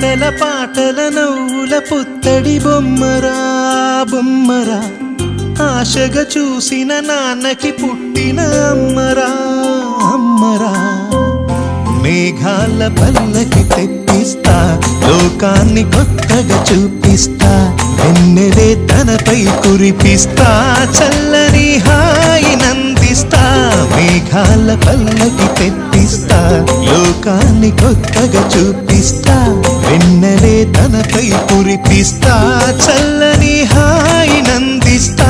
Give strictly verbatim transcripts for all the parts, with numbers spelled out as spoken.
ఆటల పాటల నవ్వుల పుత్తడి బొమ్మరా బొమ్మరా ఆశగా చూసిన నాన్నకి పుట్టిన అమ్మరా అమ్మరా మేఘాల పల్లకి తెప్పిస్తా లోకాన్ని కొత్తగా చూపిస్తా వెన్నెలే తనపై కురిపిస్తా చల్లని హాయి నందిస్తా మేఘాల పల్లకి తెప్పిస్తా లోకాన్ని కొత్తగా చూపిస్తా వెన్నెలే తనపై కురిపిస్తా చల్లని హాయి నందిస్తా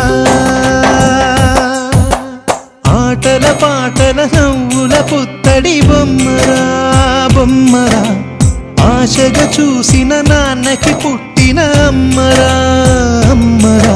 ఆటల పాటల నవ్వుల పుత్తడి బొమ్మరా బొమ్మరా ఆశగా చూసిన నాన్నకి పుట్టిన అమ్మరా అమ్మరా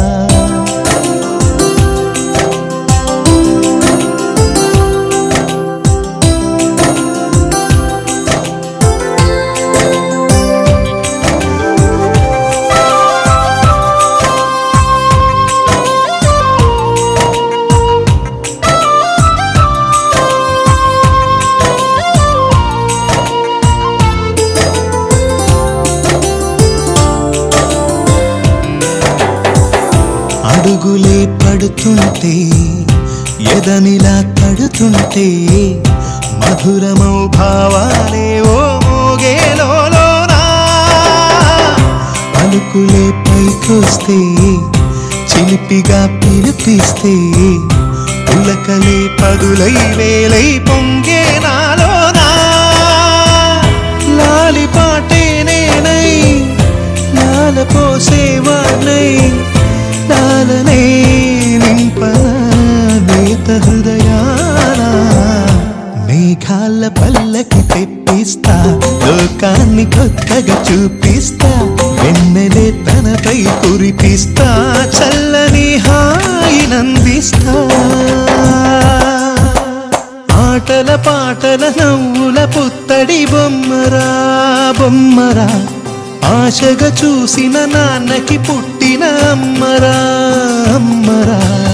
అడుగులే పడుతుంటే ఎదనిలా తడుతుంటే మధురమౌ భావాలే ఓ మోగేలోనా పలుకులే పైకొస్తే చిలిపిగా పిలిపిస్తే పులకలే పదులై వేలై పొంగే నాలోనా లాలి పాటే నేనై లాల పోసేవాణ్ణై లాలనే నింపన నేత హృదయాన మేఘాల పల్లకి తెప్పిస్తా లోకాన్ని కొత్తగా చూపిస్తా వెన్నెలే తనపై కురిపిస్తా చల్లని హాయి నందిస్తా ఆటల పాటల నవ్వుల పుత్తడి బొమ్మరా బొమ్మరా ఆశగా చూసిన నాన్నకి పుట్టిన అమ్మరా అమ్మరా